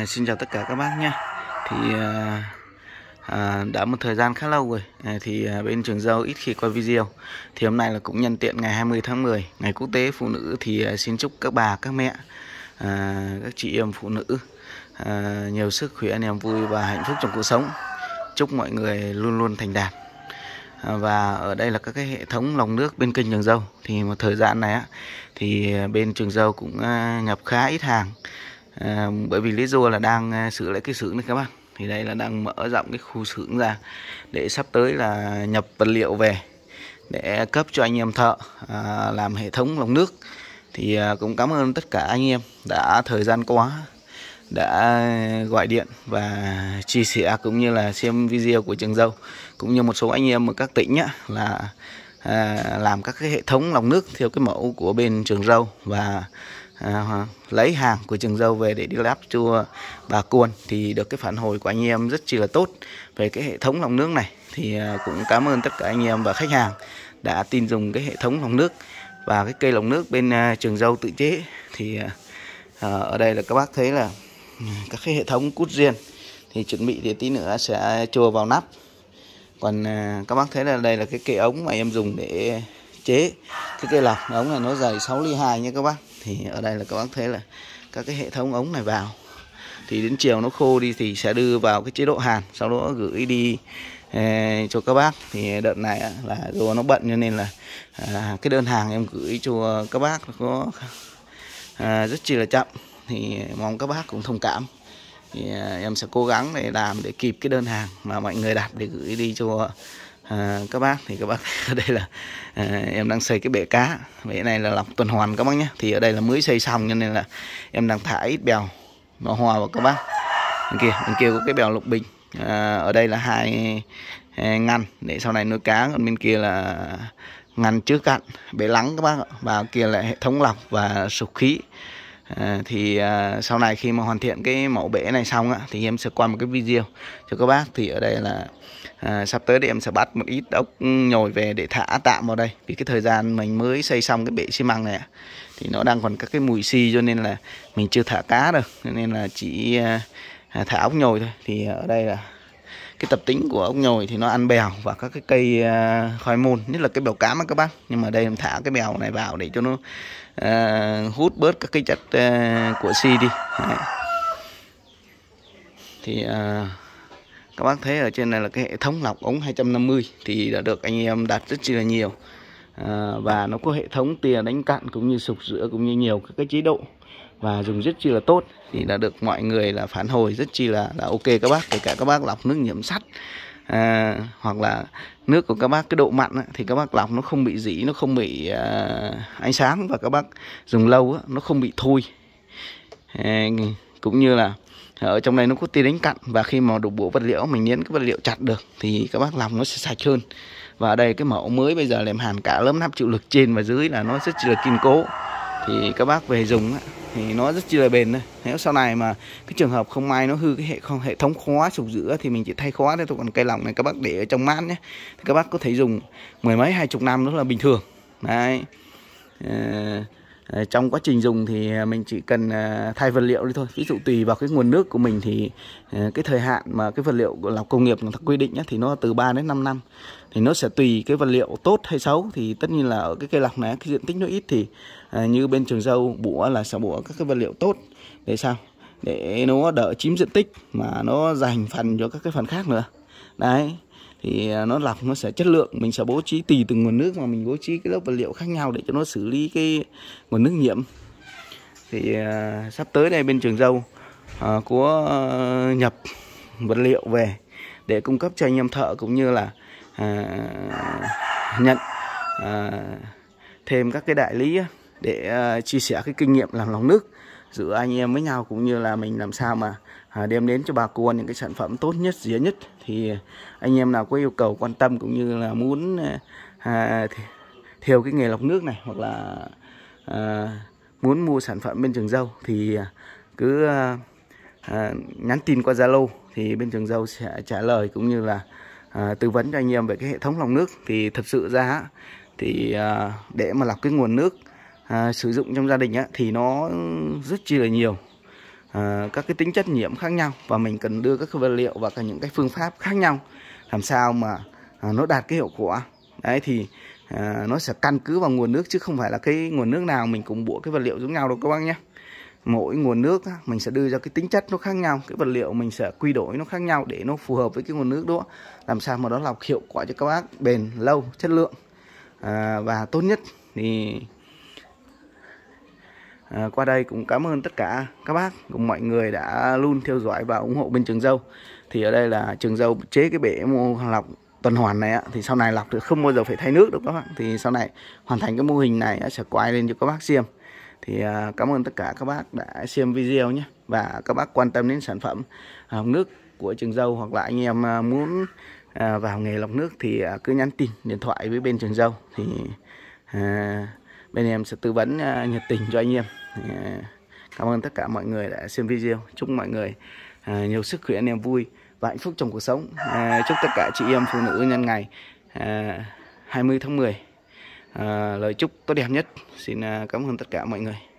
Xin chào tất cả các bác nhé. Thì đã một thời gian khá lâu rồi thì bên Trường Dâu ít khi quay video. Thì hôm nay là cũng nhân tiện ngày 20 tháng 10, ngày quốc tế phụ nữ, thì xin chúc các bà, các mẹ, các chị em phụ nữ nhiều sức khỏe, niềm vui và hạnh phúc trong cuộc sống. Chúc mọi người luôn luôn thành đạt. Và ở đây là các cái hệ thống lồng nước bên kênh Trường Dâu. Thì một thời gian này thì bên Trường Dâu cũng nhập khá ít hàng, bởi vì lý do là đang sửa lại cái xưởng này các bác. Thì đây là đang mở rộng cái khu xưởng ra để sắp tới là nhập vật liệu về để cấp cho anh em thợ làm hệ thống lồng nước. Thì cũng cảm ơn tất cả anh em đã thời gian qua đã gọi điện và chia sẻ cũng như là xem video của Trường Dâu, cũng như một số anh em ở các tỉnh là làm các cái hệ thống lồng nước theo cái mẫu của bên Trường Dâu và lấy hàng của Trường Dâu về để đi lắp cho bà con. Thì được cái phản hồi của anh em rất chi là tốt về cái hệ thống lồng nước này. Thì cũng cảm ơn tất cả anh em và khách hàng đã tin dùng cái hệ thống lồng nước và cái cây lồng nước bên Trường Dâu tự chế. Thì ở đây là các bác thấy là các cái hệ thống cút riêng thì chuẩn bị thì tí nữa sẽ cho vào nắp. Còn các bác thấy là đây là cái cây ống mà em dùng để chế cái cây lọc. Ống này nó dày 6 ly 2 nha các bác. Thì ở đây là các bác thấy là các cái hệ thống ống này vào, thì đến chiều nó khô đi thì sẽ đưa vào cái chế độ hàn, sau đó gửi đi cho các bác. Thì đợt này là do nó bận cho nên là cái đơn hàng em gửi cho các bác có rất chi là chậm, thì mong các bác cũng thông cảm. Thì em sẽ cố gắng để làm để kịp cái đơn hàng mà mọi người đặt để gửi đi cho các bác. Thì các bác ở đây là em đang xây cái bể cá. Bể này là lọc tuần hoàn các bác nhé. Thì ở đây là mới xây xong cho nên là em đang thả ít bèo nó hòa vào các bác. Bên kia có cái bèo lục bình. Ở đây là hai ngăn để sau này nuôi cá, còn bên kia là ngăn trước cạn bể lắng các bác. Và kia là hệ thống lọc và sục khí. Thì sau này khi mà hoàn thiện cái mẫu bể này xong thì em sẽ quay một cái video cho các bác. Thì ở đây là sắp tới thì em sẽ bắt một ít ốc nhồi về để thả tạm vào đây, vì cái thời gian mình mới xây xong cái bể xi măng này thì nó đang còn các cái mùi xi, cho nên là mình chưa thả cá được, cho nên là chỉ thả ốc nhồi thôi. Thì ở đây là cái tập tính của ốc nhồi thì nó ăn bèo và các cái cây khoai môn, nhất là cái bèo cám các bác. Nhưng mà đây em thả cái bèo này vào để cho nó hút bớt các cái chất của xi đi. Đấy. Thì các bác thấy ở trên này là cái hệ thống lọc ống 250 thì đã được anh em đặt rất chi là nhiều, và nó có hệ thống tia đánh cặn cũng như sục rửa cũng như nhiều các cái chế độ và dùng rất chi là tốt. Thì đã được mọi người là phản hồi rất chi là ok các bác. Kể cả các bác lọc nước nhiễm sắt hoặc là nước của các bác cái độ mặn thì các bác lọc nó không bị rỉ, nó không bị ánh sáng, và các bác dùng lâu nó không bị thui. Cũng như là ở trong này nó có tia đánh cặn, và khi mà đục bộ vật liệu mình nhấn cái vật liệu chặt được thì các bác lọc nó sẽ sạch hơn. Và ở đây cái mẫu mới bây giờ làm hàn cả lớp nắp chịu lực trên và dưới là nó rất chi là kiên cố. Thì các bác về dùng thì nó rất chi là bền thôi. Nếu sau này mà cái trường hợp không may nó hư cái hệ thống khóa sục rửa thì mình chỉ thay khóa thôi. Còn cây lọc này các bác để ở trong mát nhé, thì các bác có thể dùng mười mấy 20 năm đó là bình thường. Đấy. Trong quá trình dùng thì mình chỉ cần thay vật liệu đi thôi. Ví dụ tùy vào cái nguồn nước của mình thì cái thời hạn mà cái vật liệu lọc công nghiệp người ta quy định thì nó từ 3 đến 5 năm. Thì nó sẽ tùy cái vật liệu tốt hay xấu. Thì tất nhiên là ở cái cây lọc này cái diện tích nó ít thì như bên Trường Dâu bủa là sẽ bủa các cái vật liệu tốt. Để sao? Để nó đỡ chiếm diện tích mà nó dành phần cho các cái phần khác nữa. Đấy. Thì nó lọc nó sẽ chất lượng. Mình sẽ bố trí tùy từng nguồn nước mà mình bố trí cái lớp vật liệu khác nhau để cho nó xử lý cái nguồn nước nhiễm. Thì sắp tới đây bên Trường Dâu có nhập vật liệu về để cung cấp cho anh em thợ, cũng như là nhận thêm các cái đại lý để chia sẻ cái kinh nghiệm làm lọc nước giữa anh em với nhau, cũng như là mình làm sao mà đem đến cho bà con những cái sản phẩm tốt nhất, dễ nhất. Thì anh em nào có yêu cầu quan tâm cũng như là muốn theo cái nghề lọc nước này, hoặc là muốn mua sản phẩm bên Trường Dâu thì cứ nhắn tin qua Zalo, thì bên Trường Dâu sẽ trả lời cũng như là tư vấn cho anh em về cái hệ thống lọc nước. Thì thật sự ra thì để mà lọc cái nguồn nước sử dụng trong gia đình thì nó rất chi là nhiều. các cái tính chất nhiễm khác nhau, và mình cần đưa các cái vật liệu và cả những cái phương pháp khác nhau làm sao mà nó đạt cái hiệu quả. Đấy thì nó sẽ căn cứ vào nguồn nước, chứ không phải là cái nguồn nước nào mình cũng bủa cái vật liệu giống nhau đâu các bác nhé. Mỗi nguồn nước mình sẽ đưa ra cái tính chất nó khác nhau, cái vật liệu mình sẽ quy đổi nó khác nhau để nó phù hợp với cái nguồn nước đó, làm sao mà nó lọc hiệu quả cho các bác, bền lâu, chất lượng và tốt nhất. Thì qua đây cũng cảm ơn tất cả các bác cùng mọi người đã luôn theo dõi và ủng hộ bên Trường Dâu. Thì ở đây là Trường Dâu chế cái bể mô lọc tuần hoàn này thì sau này lọc được không bao giờ phải thay nước được các bạn. Thì sau này hoàn thành cái mô hình này sẽ quay lên cho các bác xem. Thì cảm ơn tất cả các bác đã xem video nhé. Và các bác quan tâm đến sản phẩm lọc nước của Trường Dâu, hoặc là anh em muốn vào nghề lọc nước thì cứ nhắn tin điện thoại với bên Trường Dâu, thì bên em sẽ tư vấn nhiệt tình cho anh em. Cảm ơn tất cả mọi người đã xem video. Chúc mọi người nhiều sức khỏe, niềm vui và hạnh phúc trong cuộc sống. Chúc tất cả chị em phụ nữ nhân ngày 20 tháng 10 lời chúc tốt đẹp nhất. Xin cảm ơn tất cả mọi người.